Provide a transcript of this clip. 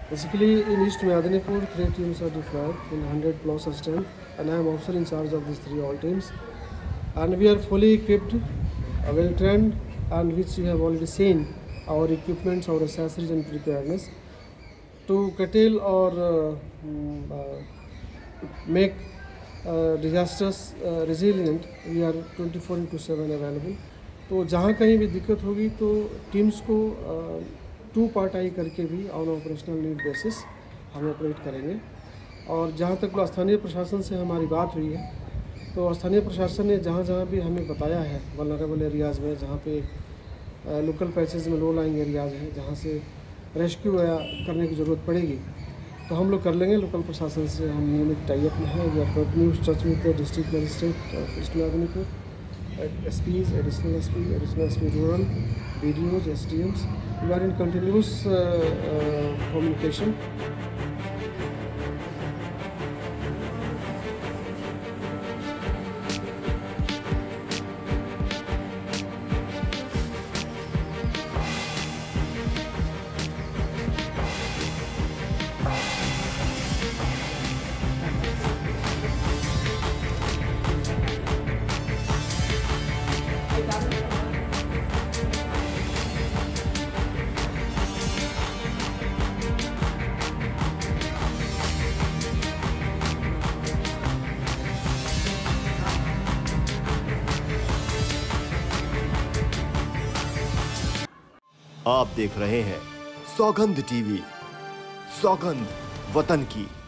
Basically, in East Medinipur, 3 teams are deployed in 100 plus strength, and I am officer in charge of these 3 all teams. And we are fully equipped, well trained, and which you have already seen our equipments, our accessories, and preparedness to curtail or make disasters resilient. We are 24/7 available. तो जहाँ कहीं भी दिक्कत होगी तो teams को 2 part I करके भी ऑन ऑपरेशनल नीड बेसिस हम ऑपरेट करेंगे। और जहाँ तक स्थानीय प्रशासन से हमारी बात हुई है तो स्थानीय प्रशासन ने जहाँ जहाँ भी हमें बताया है वल्नरेबल एरियाज़ में, जहाँ पे लोकल पैचेज़ में लो लाइंग एरियाज़ हैं जहाँ से रेस्क्यू करने की ज़रूरत पड़ेगी तो हम लोग कर लेंगे। लोकल प्रशासन से हम नियमित टाई अप में हैं। We are continuous touch with the district magistrate of east Medinipur, SPs, additional SP rural, BDOs, SDMs. We are in continuous communication. आप देख रहे हैं सौगंध टीवी, सौगंध वतन की।